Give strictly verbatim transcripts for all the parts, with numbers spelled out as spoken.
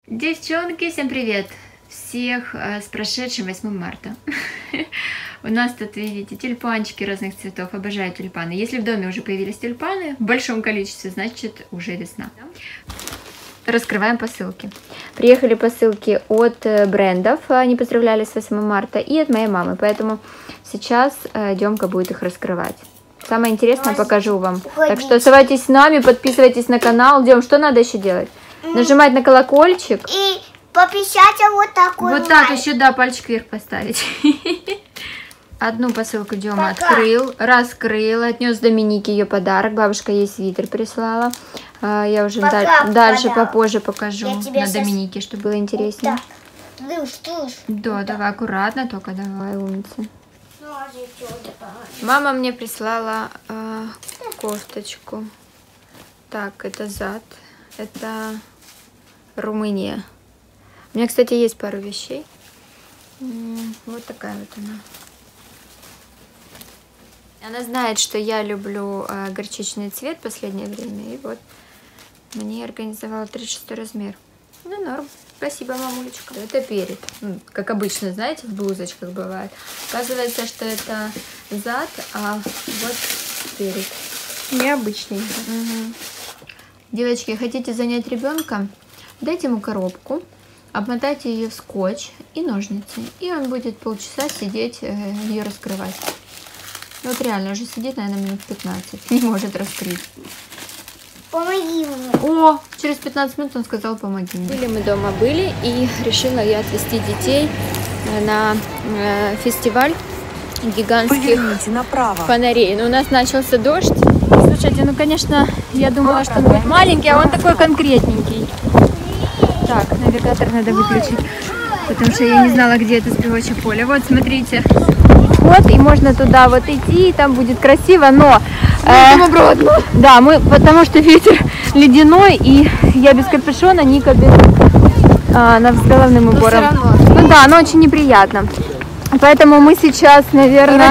Девчонки, всем привет! Всех с прошедшим восьмым марта. У нас тут, видите, тюльпанчики разных цветов. Обожаю тюльпаны. Если в доме уже появились тюльпаны в большом количестве, значит уже весна. Раскрываем посылки. Приехали посылки от брендов, они поздравляли с восьмым марта, и от моей мамы. Поэтому сейчас Демка будет их раскрывать. Самое интересное покажу вам. Так что оставайтесь с нами, подписывайтесь на канал. Дем, что надо еще делать? Нажимать на колокольчик. И попищать вот такой. Вот так еще, да, пальчик вверх поставить. Одну посылку Дема открыл, раскрыл, отнес Доминике ее подарок. Бабушка ей свитер прислала. Я уже Пока, дальше пока. попозже покажу на сейчас... Доминике, чтобы было интереснее. Вот да, давай аккуратно, только давай, умница. Мама мне прислала э, кофточку. Так, это зад. Это Румыния. У меня, кстати, есть пару вещей. Вот такая вот она. Она знает, что я люблю э, горчичный цвет в последнее время. И вот мне организовала тридцать шестой размер. Ну, норм. Спасибо, мамулечка. Это перед. Ну, как обычно, знаете, в блузочках бывает. Оказывается, что это зад, а вот перед. Необычный. Угу. Девочки, хотите занять ребенка? Дайте ему коробку, обмотайте ее в скотч и ножницы. И он будет полчаса сидеть, э, ее раскрывать. Вот реально, уже сидит, наверное, минут пятнадцать. Не может раскрыть. Помоги мне. О, через пятнадцать минут он сказал, помоги мне. Были мы дома были, и решила я отвезти детей на э, фестиваль гигантских направо. фонарей. Но у нас начался дождь. Слушайте, ну, конечно, я думала, что он будет маленький, а он такой конкретненький. Так, навигатор надо выключить, потому что я не знала, где это спевочее поле. Вот, смотрите. Вот, и можно туда вот идти, и там будет красиво, но... Э, обратно. Да, мы, потому что ветер ледяной, и я без капюшона, Ника без... Э, с головным убором. Ну да, оно очень неприятно. Поэтому мы сейчас, наверное...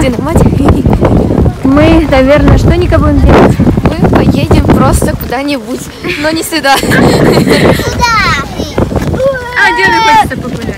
Мы, наверное, что, Ника, будем делать? Мы поедем просто куда-нибудь, но не сюда. Куда? А, Деме хочется погулять.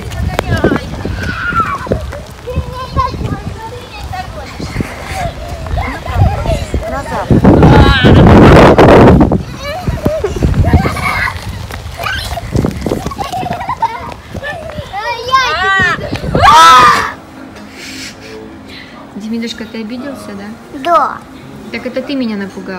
Демидушка, ты обиделся, да? Да. Так это ты меня напугал.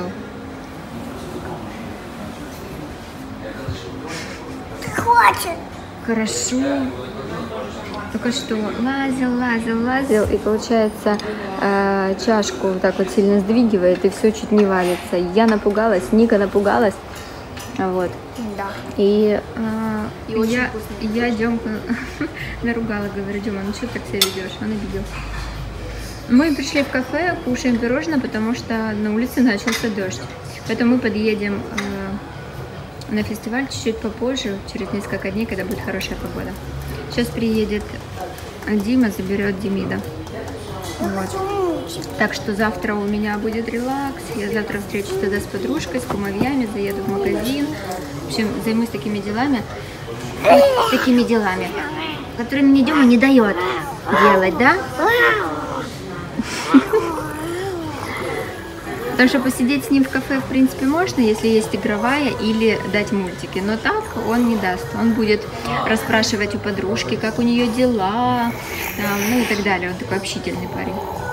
Хочет. Хорошо. Только что лазил, лазил, лазил, и получается э, чашку вот так вот сильно сдвигивает, и все чуть не валится. Я напугалась, Ника напугалась. Вот. Да. И, э, И очень я, вкусно. я Демку наругала, говорю, Дема, ну что ты так себя ведешь? Он обиделся. Мы пришли в кафе, кушаем пирожное, потому что на улице начался дождь. Поэтому мы подъедем э, на фестиваль чуть-чуть попозже, через несколько дней, когда будет хорошая погода. Сейчас приедет Дима, заберет Демида. Вот. Так что завтра у меня будет релакс. Я завтра встречусь тогда с подружкой, с кумовьями, заеду в магазин. В общем, займусь такими делами. Вот такими делами, которые мне Дима не дает делать, да? Потому что посидеть с ним в кафе, в принципе, можно, если есть игровая, или дать мультики. Но так он не даст. Он будет расспрашивать у подружки, как у нее дела, там, ну и так далее. Он такой общительный парень.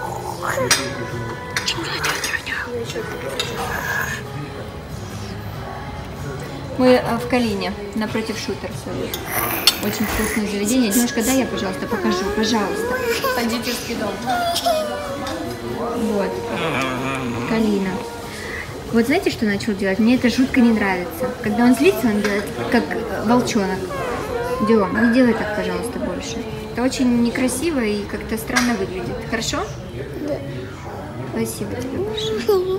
Мы в Калине, напротив Шутерса. Очень вкусное заведение. Немножко дай я, пожалуйста, покажу. Пожалуйста. Кондитерский дом. Вот. Калина. Вот знаете, что начал делать? Мне это жутко не нравится. Когда он злится, он делает как волчонок. Дем, не делай так, пожалуйста, больше. Это очень некрасиво и как-то странно выглядит. Хорошо? Да. Спасибо тебе большое.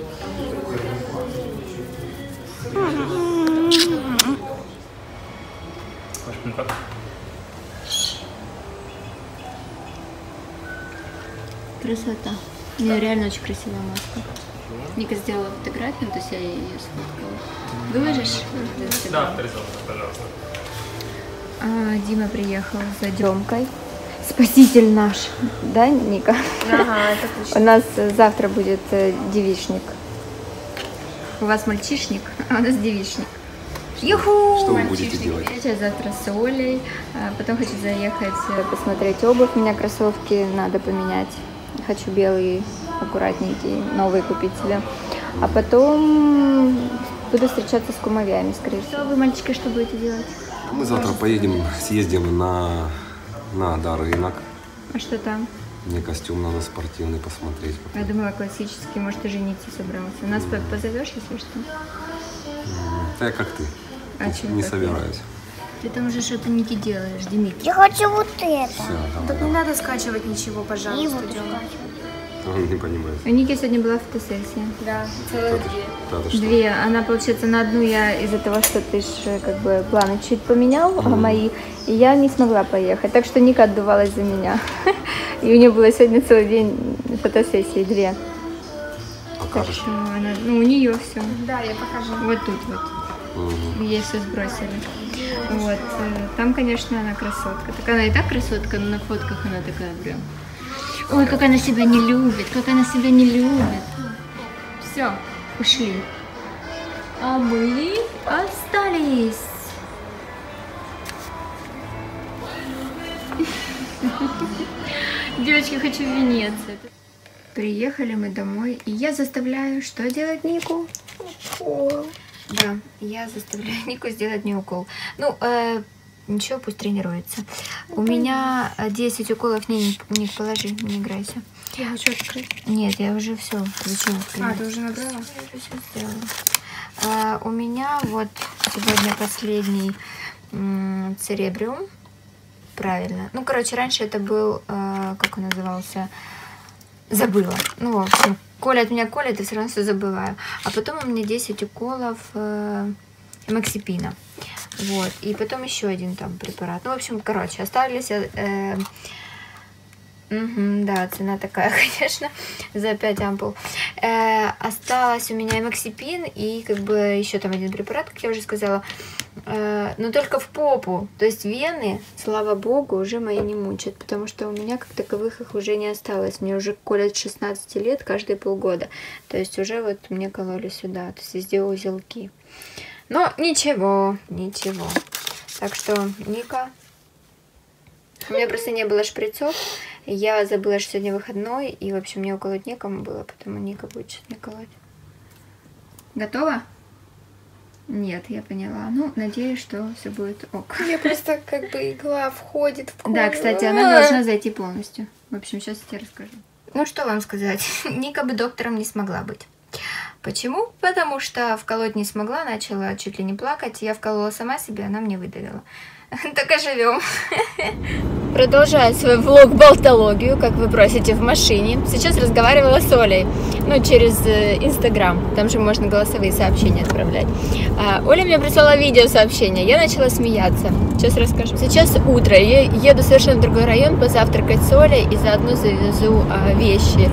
Красота. У нее реально очень красивая маска. Ника сделала фотографию, то есть я ее сфоткала. Выложишь? Да, авторизовано, пожалуйста. А, Дима приехал за Демкой. Спаситель наш, да, Ника? Ага, это точно. У нас завтра будет девичник. У вас мальчишник, а у нас девичник. Юху! Что вы будете делать? Я сейчас завтра с Олей, а потом хочу заехать посмотреть обувь. У меня кроссовки надо поменять. Хочу белые, аккуратненькие, новые купить себе. А потом буду встречаться с кумовьями, скорее всего. Вы, мальчики, что будете делать? Мы завтра поедем, съездим на, на Дар рынок. А что там? Мне костюм надо спортивный посмотреть. Я думала, классический, может, ты жениться собрался. Нас mm. позовешь, если что? Да, как ты. А не не собираюсь. Ты там уже что-то не делаешь, Димит. Я хочу вот это. Все, давай, Так давай. не надо скачивать ничего, И пожалуйста, вот Дёма. скачивать. Он не понимает. У Ники сегодня была фотосессия. Да, целых две. Да, ты что? Две. Она, получается, на одну я из-за того, что ты ж как бы планы чуть поменял, mm. мои, и я не смогла поехать. Так что Ника отдувалась за меня. И у нее было сегодня целый день фотосессии, две. Так Покажешь? что она, ну, у нее все. Да, я покажу. Вот тут вот. Угу. Ей все сбросили. Вот. Там, конечно, она красотка. Так она и так красотка, но на фотках она такая прям. Ой, как она себя не любит, как она себя не любит. Все, ушли. А мы остались. Девочки, хочу в Венецию. Приехали мы домой, и я заставляю что делать Нику? Укол. Да, я заставляю Нику сделать мне укол. Ну, э, ничего, пусть тренируется. У меня десять уколов. Не, Ник, положи, не играйся. Я хочу открыть. Нет, я уже все. Зачем? А, ты уже набрала? Я уже все сделала. А, у меня вот сегодня последний м, церебриум. Правильно. Ну, короче, раньше это был, э, как он назывался, забыла. Ну, в общем, Коля от меня колет, и все равно все забываю. А потом у меня десять уколов э, эмоксипина. Вот. И потом еще один там препарат. Ну, в общем, короче, оставались... Э, угу, да, цена такая, конечно, за пять ампул. Э, осталось у меня эмоксипин и как бы еще там один препарат, как я уже сказала. Э, но только в попу. То есть вены, слава богу, уже мои не мучат, потому что у меня как таковых их уже не осталось. Мне уже колят шестнадцать лет каждые полгода. То есть уже вот мне кололи сюда, то есть везде узелки. Но ничего, ничего. Так что, Ника, у меня просто не было шприцов. Я забыла, что сегодня выходной, и, в общем, мне уколоть некому было, поэтому Ника будет сейчас мне колоть. Готова? Нет, я поняла. Ну, надеюсь, что все будет ок. Мне просто как бы игла входит в кожу. Да, кстати, она должна зайти полностью. В общем, сейчас я тебе расскажу. Ну, что вам сказать? Ника бы доктором не смогла быть. Почему? Потому что вколоть не смогла, начала чуть ли не плакать. Я вколола сама себе, она мне выдавила. Так и живем. Продолжаю свой влог-болтологию, как вы просите, в машине. Сейчас разговаривала с Олей, ну, через Инстаграм. Там же можно голосовые сообщения отправлять. А, Оля мне прислала видеосообщение. Я начала смеяться. Сейчас расскажу. Сейчас утро. Я еду совершенно в другой район позавтракать с Олей и заодно завезу а, вещи.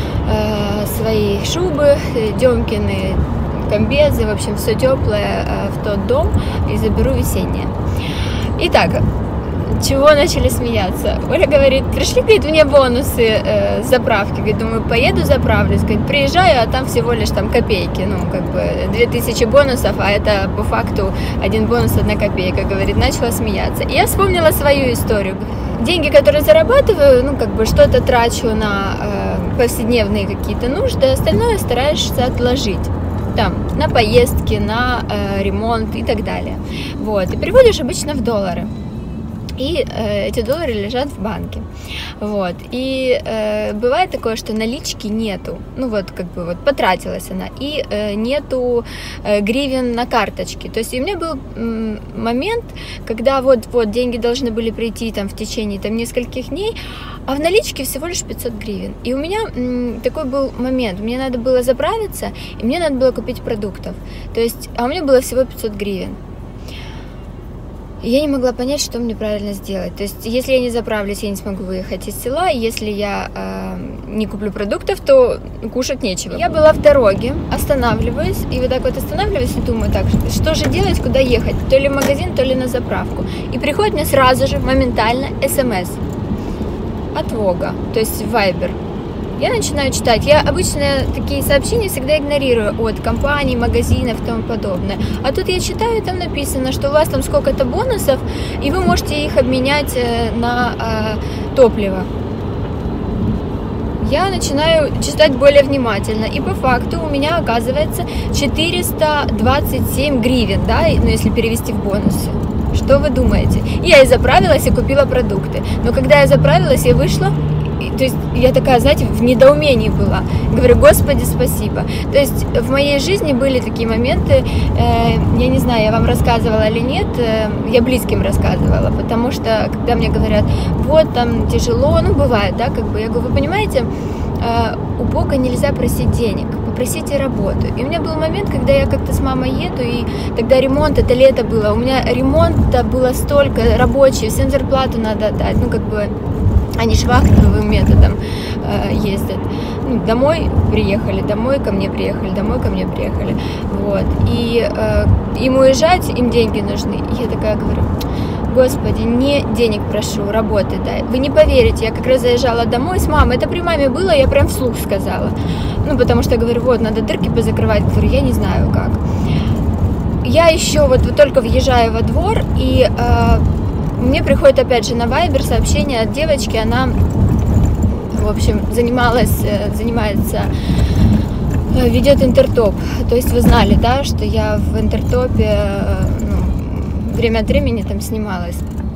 Свои шубы, Демкины комбезы, в общем, все теплое в тот дом, и заберу весеннее. Итак, чего начали смеяться? Оля говорит, пришли, говорит, мне бонусы э, заправки. Говорит, думаю, поеду заправлюсь. Говорит, приезжаю, а там всего лишь там копейки. Ну, как бы две тысячи бонусов, а это по факту один бонус, одна копейка. Говорит, начала смеяться. И я вспомнила свою историю. Деньги, которые зарабатываю, ну, как бы что-то трачу на э, повседневные какие-то нужды, остальное стараешься отложить. Там, на поездки, на э, ремонт и так далее. Вот. И переводишь обычно в доллары. И э, эти доллары лежат в банке. Вот. И э, бывает такое, что налички нету. Ну вот, как бы вот потратилась она. И э, нету э, гривен на карточке. То есть у меня был м, момент, когда вот-вот деньги должны были прийти там в течение там нескольких дней, а в наличке всего лишь пятьсот гривен. И у меня м, такой был момент. Мне надо было заправиться, и мне надо было купить продуктов. То есть, а у меня было всего пятьсот гривен. Я не могла понять, что мне правильно сделать. То есть, если я не заправлюсь, я не смогу выехать из села. Если я не куплю продуктов, то кушать нечего. Я была в дороге, останавливаюсь, и вот так вот останавливаюсь и думаю, так, что же делать, куда ехать, то ли в магазин, то ли на заправку. И приходит мне сразу же, моментально, смс от Вога, то есть Viber. Я начинаю читать. Я обычно такие сообщения всегда игнорирую от компаний, магазинов и тому подобное. А тут я читаю, там написано, что у вас там сколько-то бонусов, и вы можете их обменять на э, топливо. Я начинаю читать более внимательно, и по факту у меня оказывается четыреста двадцать семь гривен, да, ну если перевести в бонусы. Что вы думаете? Я и заправилась, и купила продукты. Но когда я заправилась, я вышла, и, то есть я такая, знаете, в недоумении была. Говорю, Господи, спасибо. То есть в моей жизни были такие моменты, э, я не знаю, я вам рассказывала или нет, э, я близким рассказывала, потому что когда мне говорят, вот там тяжело, ну бывает, да, как бы, я говорю, вы понимаете, э, у Бога нельзя просить денег, попросите работу. И у меня был момент, когда я как-то с мамой еду, и тогда ремонт, это лето было, у меня ремонта было столько, рабочие, всем зарплату надо отдать, ну как бы они ж вахтовым методом э, ездят. Ну, домой приехали, домой ко мне приехали, домой ко мне приехали. Вот. И э, им уезжать, им деньги нужны. И я такая говорю, Господи, не денег прошу, работы дай. Вы не поверите, я как раз заезжала домой с мамой, это при маме было, я прям вслух сказала. Ну, потому что, говорю, вот, надо дырки позакрывать. Говорю, я не знаю как. Я еще вот, вот только въезжаю во двор, и э, мне приходит опять же на Viber сообщение от девочки, она, в общем, занималась, занимается, ведет интертоп. То есть вы знали, да, что я в интертопе, ну, время от времени там снималась.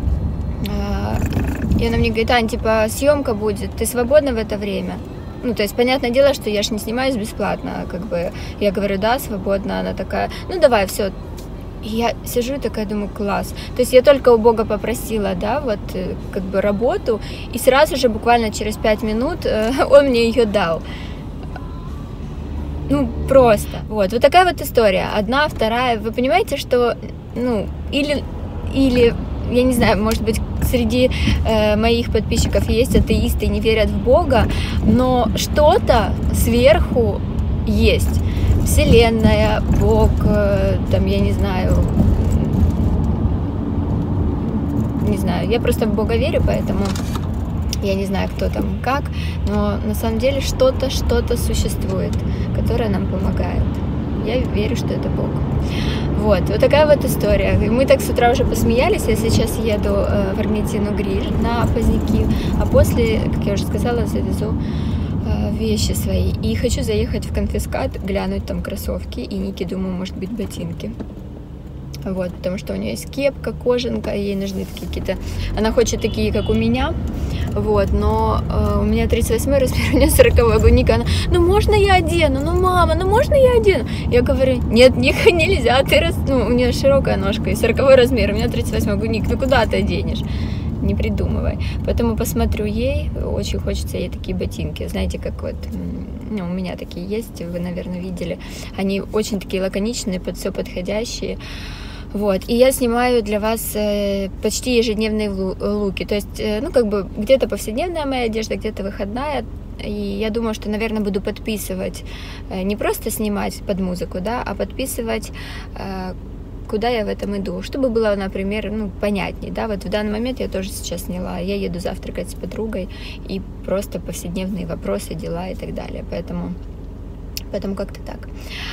И она мне говорит, Ань, типа, съемка будет, ты свободна в это время? Ну, то есть, понятное дело, что я ж не снимаюсь бесплатно, как бы, я говорю, да, свободно, она такая, ну, давай, все. И я сижу и такая думаю, класс. То есть я только у Бога попросила, да, вот, как бы, работу, и сразу же, буквально через пять минут, он мне ее дал. Ну, просто. Вот, вот такая вот история. Одна, вторая. Вы понимаете, что, ну, или, или, я не знаю, может быть, среди э, моих подписчиков есть атеисты и не верят в Бога, но что-то сверху есть. Вселенная, Бог, э, там, я не знаю, не знаю, я просто в Бога верю, поэтому я не знаю, кто там как, но на самом деле что-то, что-то существует, которое нам помогает. Я верю, что это Бог. Вот, вот такая вот история. Мы так с утра уже посмеялись. Я сейчас еду э, в Аргентину Гриль на Поздняки, а после, как я уже сказала, завезу э, вещи свои. И хочу заехать в Конфискат, глянуть там кроссовки и Нике, думаю, может быть, ботинки. Вот, потому что у нее есть кепка, кожанка, ей нужны такие какие-то... Она хочет такие, как у меня, вот, но э, у меня тридцать восьмой размер, у нее сороковой, говорю, Ника, она, ну можно я одену, ну мама, ну можно я одену? Я говорю, нет, Ника, нельзя, ты раз... Ну, у нее широкая ножка и сороковой размер, у меня тридцать восьмой, говорю, Ник, ну куда ты оденешь? Не придумывай. Поэтому посмотрю ей, очень хочется ей такие ботинки, знаете, как вот, ну, у меня такие есть, вы, наверное, видели, они очень такие лаконичные, под все подходящие. Вот, и я снимаю для вас э, почти ежедневные луки, то есть, э, ну, как бы, где-то повседневная моя одежда, где-то выходная, и я думаю, что, наверное, буду подписывать, э, не просто снимать под музыку, да, а подписывать, э, куда я в этом иду, чтобы было, например, ну, понятней, да, вот в данный момент я тоже сейчас сняла, я еду завтракать с подругой, и просто повседневные вопросы, дела и так далее, поэтому, поэтому как-то так.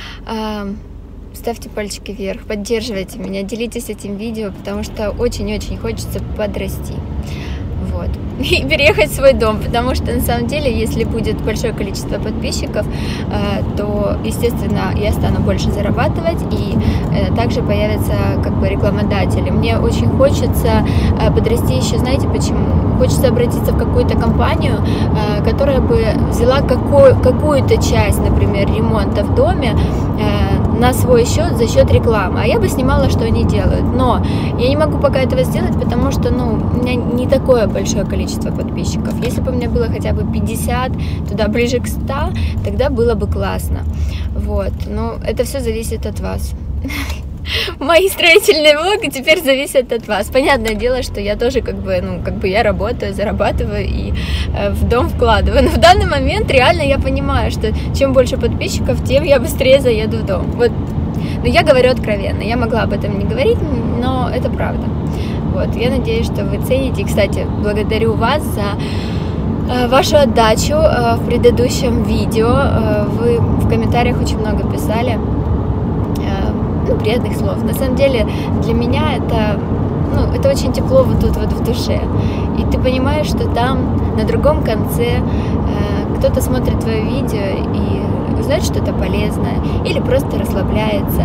Ставьте пальчики вверх, поддерживайте меня, делитесь этим видео, потому что очень-очень хочется подрасти. Вот. И переехать в свой дом, потому что на самом деле, если будет большое количество подписчиков, то, естественно, я стану больше зарабатывать, и также появятся как бы рекламодатели. Мне очень хочется подрасти еще, знаете почему? Хочется обратиться в какую-то компанию, которая бы взяла какую- какую-то часть, например, ремонта в доме на свой счет за счет рекламы, а я бы снимала, что они делают. Но я не могу пока этого сделать, потому что, ну, у меня не такое большое количество подписчиков. Если бы у меня было хотя бы пятьдесят, туда ближе к ста, тогда было бы классно. Вот. Но это все зависит от вас. мои строительные влоги теперь зависят от вас. Понятное дело, что я тоже как бы, ну, как бы я работаю, зарабатываю и э, в дом вкладываю. Но в данный момент реально я понимаю, что чем больше подписчиков, тем я быстрее заеду в дом. Вот. Но я говорю откровенно. Я могла об этом не говорить, но это правда. Вот. Я надеюсь, что вы цените. И, кстати, благодарю вас за э, вашу отдачу э, в предыдущем видео. Э, вы в комментариях очень много писали. Ну, приятных слов. На самом деле для меня это, ну, это очень тепло вот тут вот в душе. И ты понимаешь, что там на другом конце э, кто-то смотрит твое видео и узнает что-то полезное, или просто расслабляется,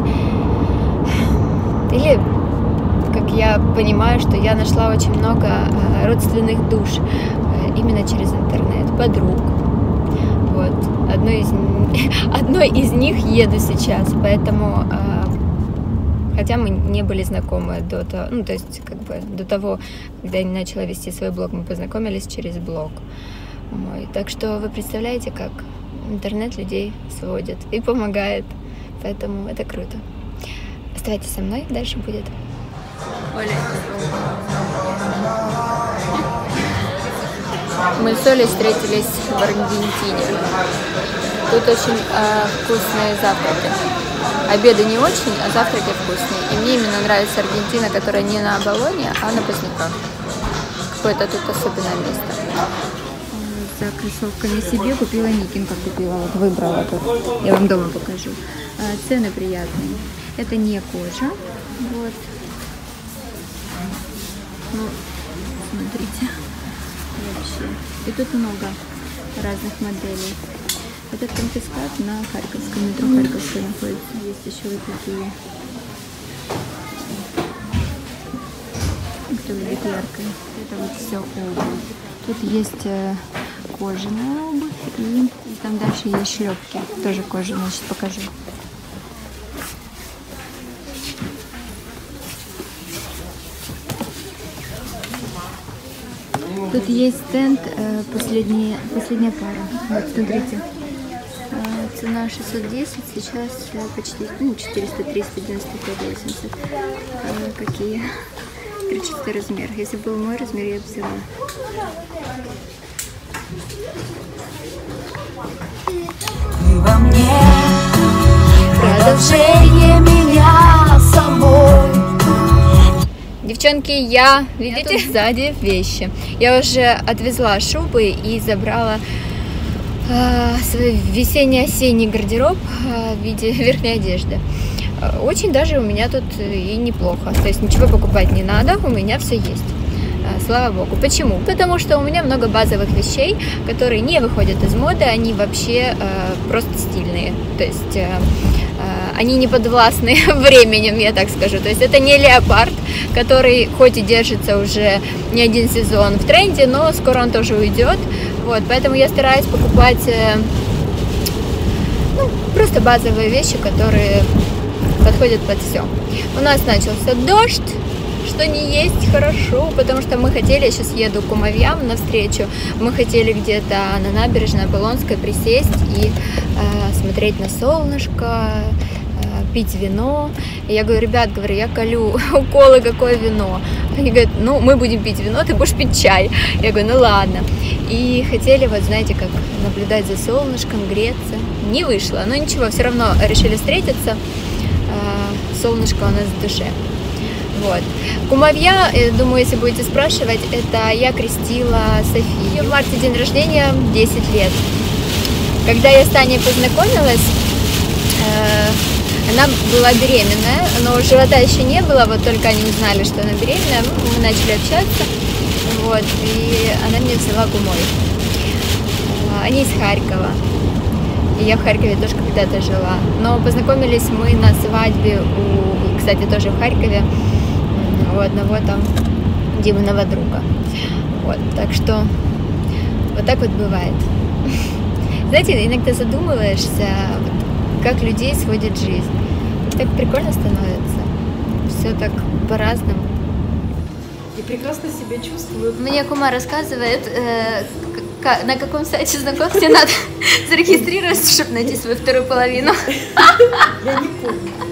или, как я понимаю, что я нашла очень много э, родственных душ э, именно через интернет, подруг. Вот. Одной из, одной из них еду сейчас, поэтому э, хотя мы не были знакомы до того, ну, то есть, как бы, до того, когда я начала вести свой блог, мы познакомились через блог мой. Так что вы представляете, как интернет людей сводит и помогает. Поэтому это круто. Оставайтесь со мной, дальше будет. Оля. Мы с Олей встретились в Аргентине. Тут очень э, вкусные завтраки. Обеды не очень, а завтраки вкусные. И мне именно нравится Аргентина, которая не на Оболоне, а на Поздняках. Какое-то тут особенное место. За кроссовками себе купила Никин, как купила, вот выбрала тут. Я вам дома покажу. Цены приятные. Это не кожа. Вот. Ну, смотрите. Вообще. И тут много разных моделей. Этот конфискат на Харьковском, метро Харьковское находится. Есть еще вот такие. Кто любит яркое. Это вот все обувь. Тут есть э, кожаная обувь и, и там дальше есть шлепки. Тоже кожаные, сейчас покажу. Тут есть стенд, э, последняя, последняя пара. Вот, смотрите. Э, цена шестьсот десять, сейчас э, почти ну, четыреста, триста девяносто пять, восемьдесят. Э, какие? тридцать шестой размер. Если был мой размер, я бы взяла. Ты во мне продолжение меня самой. Девчонки, я, видите, сзади вещи. Я уже отвезла шубы и забрала э, свой весенне-осенний гардероб э, в виде верхней одежды. Очень даже у меня тут и неплохо. То есть ничего покупать не надо, у меня все есть. Слава богу. Почему? Потому что у меня много базовых вещей, которые не выходят из моды, они вообще э, просто стильные. То есть э, э, они не подвластны временем, я так скажу. То есть это не леопард, который хоть и держится уже не один сезон в тренде, но скоро он тоже уйдет. Вот, поэтому я стараюсь покупать э, ну, просто базовые вещи, которые подходят под все. У нас начался дождь, что не есть хорошо, потому что мы хотели, я сейчас еду к кумовьям навстречу, мы хотели где-то на набережной Оболонской присесть и э, смотреть на солнышко, э, пить вино. И я говорю, ребят, говорю, я колю уколы, какое вино? Они говорят, ну, мы будем пить вино, ты будешь пить чай. Я говорю, ну ладно. И хотели, вот знаете, как наблюдать за солнышком, греться. Не вышло, но ничего, все равно решили встретиться. Солнышко у нас в душе. Вот. Кумовья, я думаю, если будете спрашивать, это я крестила Софию. В марте день рождения, десять лет. Когда я с Таней познакомилась, э, она была беременная, но живота еще не было, вот только они узнали, что она беременная, мы начали общаться, вот, и она меня взяла кумой. Они из Харькова. И я в Харькове тоже когда-то жила. Но познакомились мы на свадьбе у, кстати, тоже в Харькове, у одного там Диминого друга. Вот, так что вот так вот бывает. Знаете, иногда задумываешься, вот, как людей сводит жизнь. И так прикольно становится. Все так по-разному. И прекрасно себя чувствую. Мне кума рассказывает, э, на каком сайте знакомства надо зарегистрироваться, чтобы найти свою вторую половину. Я не помню.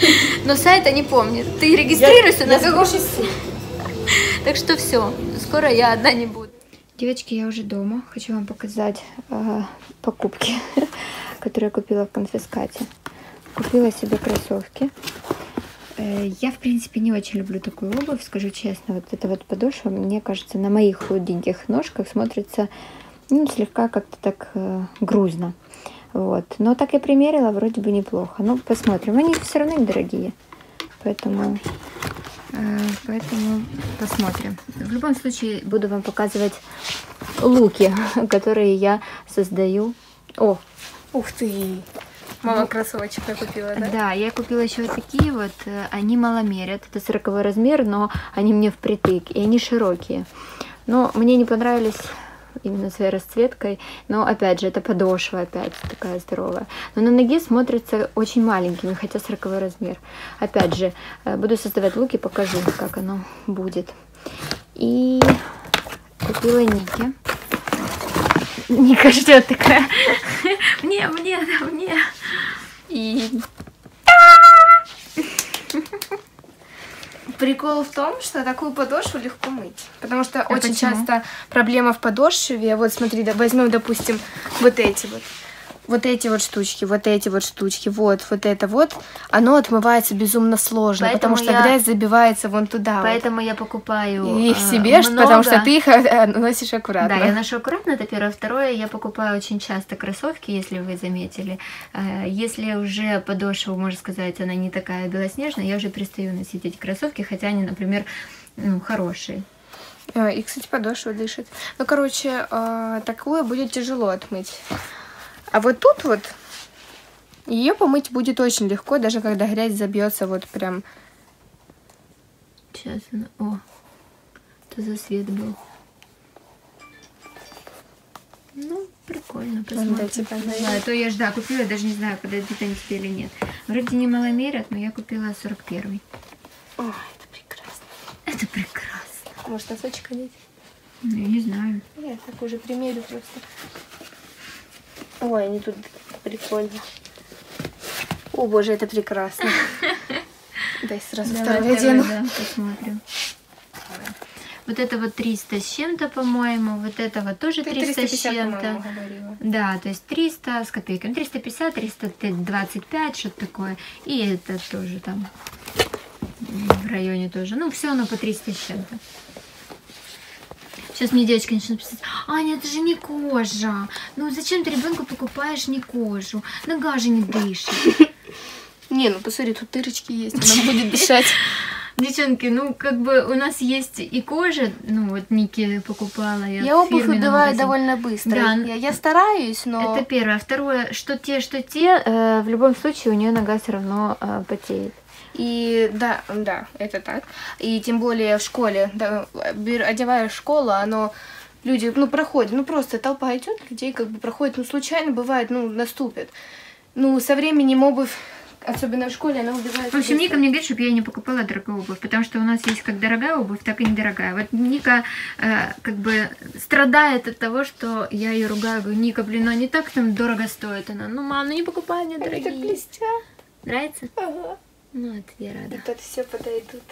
Но сайта не помнит. Ты регистрируйся на каком... сил. Так что все, скоро я одна не буду. Девочки, я уже дома. Хочу вам показать э, покупки, которые я купила в конфискате. Купила себе кроссовки. Э, я, в принципе, не очень люблю такую обувь, скажу честно. Вот эта вот подошва, мне кажется, на моих худеньких ножках смотрится, ну, слегка как-то так э, грузно. Вот. Но так я примерила, вроде бы неплохо. Ну, посмотрим. Они все равно недорогие. Поэтому, э, поэтому посмотрим. В любом случае, буду вам показывать луки, которые я создаю. О! Ух ты! Мама кроссовочек купила, да? Да, я купила еще вот такие вот. Они мало мерят. Это сороковой размер, но они мне впритык. И они широкие. Но мне не понравились именно своей расцветкой. Но опять же, это подошва опять такая здоровая. Но на ноге смотрится очень маленькими, хотя сороковой размер. Опять же, буду создавать луки, покажу, как оно будет. И купила Нике. Ника ждет такая. Мне, мне, да, мне. И... Прикол в том, что такую подошву легко мыть. Потому что А очень почему? часто проблема в подошве. Вот смотри, да, возьмем, допустим, вот эти вот. Вот эти вот штучки, вот эти вот штучки, вот, вот это вот, оно отмывается безумно сложно, Поэтому потому что я- грязь забивается вон туда. вот. Поэтому я покупаю И их э, себе, много. потому что ты их э, носишь аккуратно. Да, я ношу аккуратно, это первое. Второе, я покупаю очень часто кроссовки, если вы заметили. Э, Если уже подошва, можно сказать, она не такая белоснежная, я уже перестаю носить эти кроссовки, хотя они, например, ну, хорошие. А, И, кстати, подошва дышит. Ну, короче, а, такую будет тяжело отмыть. А вот тут вот ее помыть будет очень легко, даже когда грязь забьется вот прям. Сейчас она... О, это за свет был. Ну, прикольно, посмотрим. дайте пожалуйста. Да, то я ж, да, купила, даже не знаю, подойдут они тебе или нет. Вроде не маломерят, но я купила сорок первый. Ой, это прекрасно. Это прекрасно. Может, носочек одеть? Ну, я не знаю. Я так уже примерю просто. Ой, они тут прикольно. О, боже, это прекрасно. Дай сразу Давай, второй давай, одену. да, посмотрим. Вот это вот триста с чем-то, по-моему. Вот это вот тоже Ты триста с триста пятьдесят, по-моему, чем-то. говорила. Да, то есть триста с копейками. триста пятьдесят, триста двадцать пять, что-то такое. И это тоже там в районе тоже. Ну, все оно по триста с чем-то. Сейчас мне девочка начнет писать: Аня, это же не кожа. Ну зачем ты ребенку покупаешь не кожу? Нога же не дышит. Не, ну посмотри, тут дырочки есть, она будет дышать. Девчонки, ну как бы у нас есть и кожа. Ну вот Ники покупала. Я, Я в обувь фирменном убиваю магазине. довольно быстро. Да. Я, я стараюсь, но... Это первое. Второе, что те, что те, э, в любом случае у нее нога все равно э, потеет. И да, да, это так. И тем более в школе, да, бер- одевая в школу, оно люди, ну, проходят, ну, просто толпа идет, людей как бы проходит, ну, случайно бывает, ну, наступит. Ну, со временем обувь, особенно в школе, она убивает. В общем, Ника мне говорит, чтобы я не покупала дорогую обувь, потому что у нас есть как дорогая обувь, так и недорогая. Вот Ника э, как бы страдает от того, что я ее ругаю. Говорю: Ника, блин, ну не так там дорого стоит. Она: ну, мам, ну не покупай мне Они так дорогие. блестят. Нравится? Ага. Ну, это я рада. И тут все подойдут.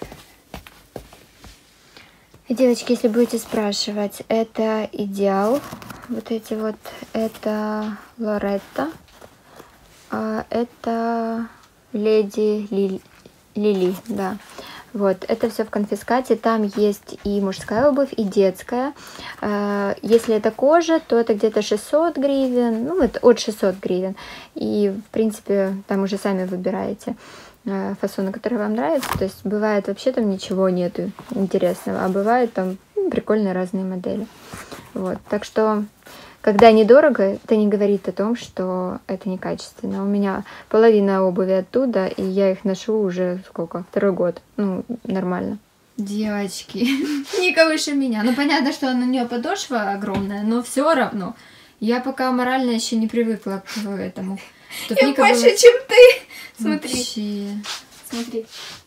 Девочки, если будете спрашивать, это Идеал. Вот эти вот, это Лоретта. А это Леди Ли- Лили, да. Вот, это все в конфискате. Там есть и мужская обувь, и детская. А, Если это кожа, то это где-то шестьсот гривен, ну, вот от шестисот гривен. И, в принципе, там уже сами выбираете э, фасоны, которые вам нравятся. То есть бывает вообще там ничего нету интересного, а бывает там ну, прикольные разные модели. Вот, так что, когда недорого, это не говорит о том, что это некачественно. У меня половина обуви оттуда, и я их ношу уже сколько? Второй год. Ну, нормально. Девочки, Ника выше меня. Ну, понятно, что на нее подошва огромная, но все равно. Я пока морально еще не привыкла к этому. Чтоб Я Ника больше, была- чем ты. Смотри, Вообще. смотри.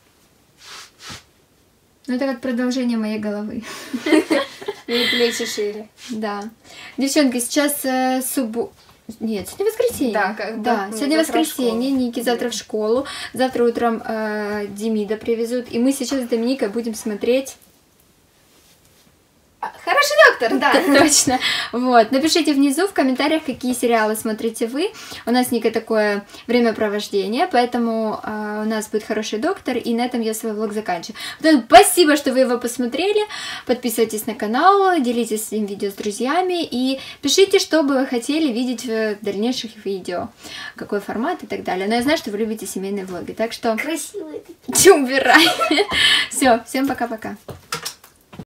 Ну, это как продолжение моей головы. И плечи шире. Да. Девчонки, сейчас э, суббо... Нет, сегодня воскресенье. Да, как бы, да ну, сегодня завтра в воскресенье, школу. Ники завтра в школу. Завтра утром э, Демида привезут. И мы сейчас с Доминикой будем смотреть... Хороший доктор, да. Точно. Вот. Напишите внизу в комментариях, какие сериалы смотрите вы. У нас с Никой такое времяпровождение, поэтому э, у нас будет хороший доктор, и на этом я свой влог заканчиваю. Поэтому спасибо, что вы его посмотрели. Подписывайтесь на канал, делитесь этим видео с друзьями и пишите, что бы вы хотели видеть в дальнейших видео, какой формат и так далее. Но я знаю, что вы любите семейные влоги, так что... Красивый. Убирай. Все, всем пока-пока.